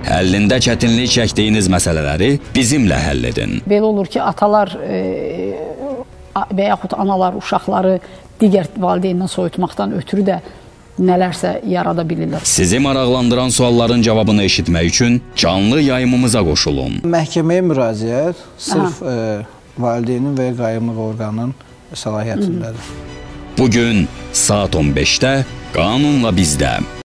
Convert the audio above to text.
həllində çətinlik çəkdiyiniz məsələləri bizimlə həll edin. Belə olur ki, atalar və yaxud analar uşaqları digər valideyndən soyutmaqdan ötürü də nələrsə yarada bilirlər. Sizi maraqlandıran sualların cavabını eşitmək üçün canlı yayımımıza qoşulun. Məhkəməyə müraciət sırf valideynin və ya qayyumluq orqanının səlahiyyətindədir. Bugün saat 15-də Qanunla Bizdə.